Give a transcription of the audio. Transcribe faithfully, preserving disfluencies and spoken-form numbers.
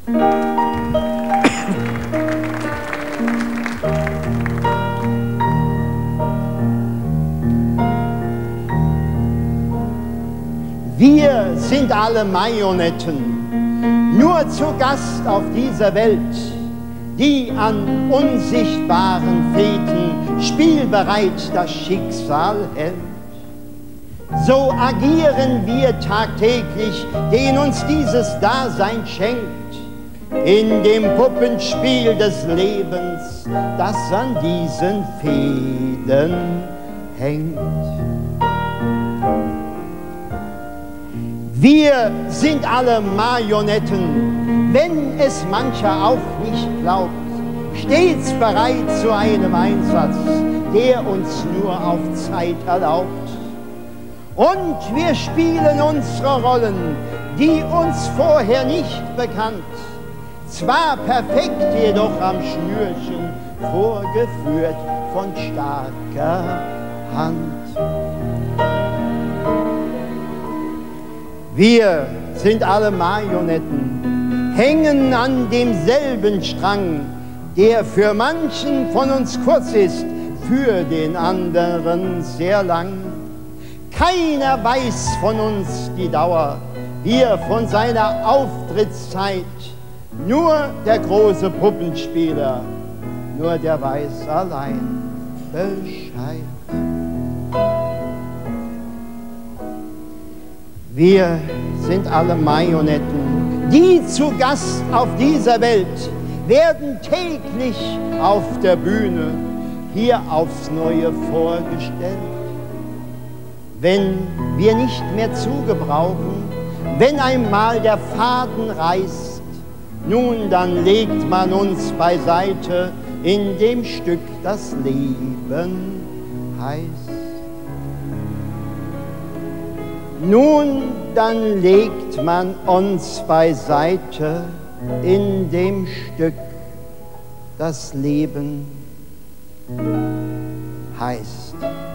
Wir sind alle Marionetten, nur zu Gast auf dieser Welt, die an unsichtbaren Fäden spielbereit das Schicksal hält. So agieren wir tagtäglich, den uns dieses Dasein schenkt, in dem Puppenspiel des Lebens, das an diesen Fäden hängt. Wir sind alle Marionetten, wenn es mancher auch nicht glaubt, stets bereit zu einem Einsatz, der uns nur auf Zeit erlaubt. Und wir spielen unsere Rollen, die uns vorher nicht bekannt, zwar perfekt, jedoch am Schnürchen, vorgeführt von starker Hand. Wir sind alle Marionetten, hängen an demselben Strang, der für manchen von uns kurz ist, für den anderen sehr lang. Keiner weiß von uns die Dauer, hier von seiner Auftrittszeit. Nur der große Puppenspieler, nur der weiß allein Bescheid. Wir sind alle Marionetten, die zu Gast auf dieser Welt, werden täglich auf der Bühne hier aufs Neue vorgestellt. Wenn wir nicht mehr zu gebrauchen, wenn einmal der Faden reißt, nun dann legt man uns beiseite in dem Stück, das Leben heißt. Nun dann legt man uns beiseite in dem Stück, das Leben heißt.